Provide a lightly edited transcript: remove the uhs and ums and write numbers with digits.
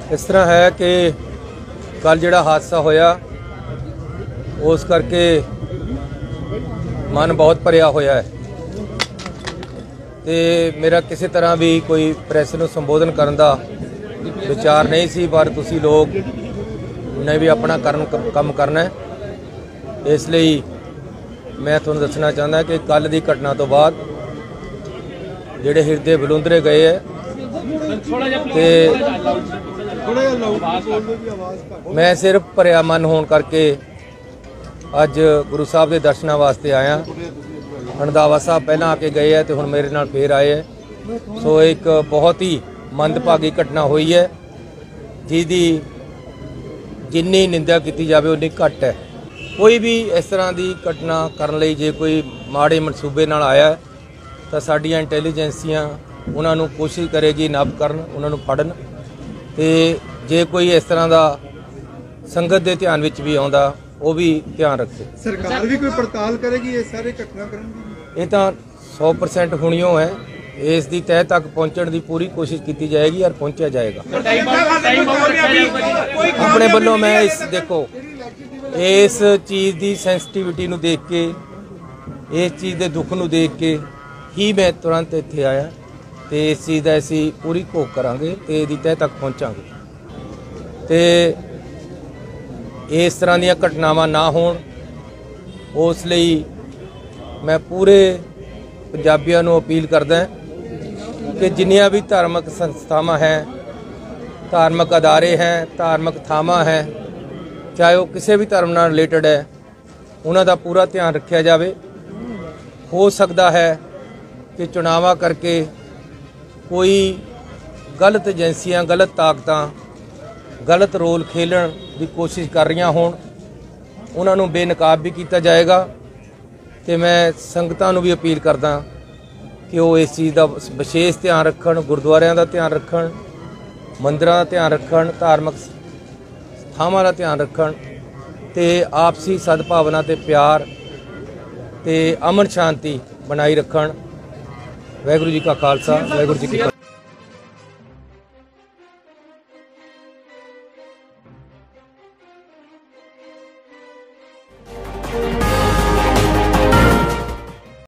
इस तरह है कि कल जिहड़ा हादसा होया उस करके मन बहुत भरिया होया है ते मेरा किसी तरह भी कोई प्रेस नूं संबोधन करन दा विचार नहीं सी, पर तुसी लोग ने भी अपना काम करना है। इसलिए मैं तुहानूं दसना चाहता कि कल की घटना तो बाद जिहड़े हिरदे बलुंदरे गए है ते मैं सिर्फ भरिया मन होने करके अज गुरु साहब के दर्शनों वास्ते आया। रंधावा साहब पहला आके गए हैं तो हुण मेरे नाल फिर आए है। सो एक बहुत ही मंदभागी घटना हुई है जिसकी जिन्नी निंदा की जाए उन्नी घट है। कोई भी इस तरह की घटना करने लई जे कोई माड़े मनसूबे नाल आया तो साडियां इंटैलीजेंसियां उन्होंने कोशिश करेगी नब करन, उन्होंने फड़न ते जे कोई इस तरह का संगत के ध्यान विच भी आउंदा वो भी ध्यान रखे। सरकार भी कोई पड़ताल करेगी ये सारे घटनाक्रम की? ये तो 100% होनियों है। इसकी तह तक पहुँचने की पूरी कोशिश की जाएगी और पहुँचा जाएगा। अपने वालों मैं इस देखो इस चीज़ की सेंसिटिविटी नूं देख के, इस चीज़ के दुख नूं देख के ही मैं तुरंत इत्थे आया तो इस चीज़ का असीं पूरी घोख करांगे तो इसकी तह तक पहुँचांगे तो इस तरह दी घटनावां ना होण। उस लई मैं पूरे पंजाबियों नूं अपील करदा कि जिन्नियां भी धार्मिक संस्थावां हैं, धार्मिक अदारे हैं, धार्मिक थावां हैं, चाहे वो किसी भी धर्म नाल रिलेटेड है, उन्हां दा पूरा ध्यान रखा जाए। हो सकता है कि चुनावा करके कोई गलत एजेंसियां, गलत ताकतां गलत रोल खेलन की कोशिश कर रही होण, उन्होंने बेनकाब भी किया जाएगा। तो मैं संगतां नूं भी अपील करदा कि वो इस चीज़ का विशेष ध्यान रखण, गुरुद्वारियां का ध्यान रखण, मंदिरां का ध्यान रखण, धार्मिक थावां का ध्यान रखण ते आपसी सद्भावना ते प्यार ते अमन शांति बनाई रखण। वाहिगुरू जी का खालसा, वाहिगुरू जी की फतेह।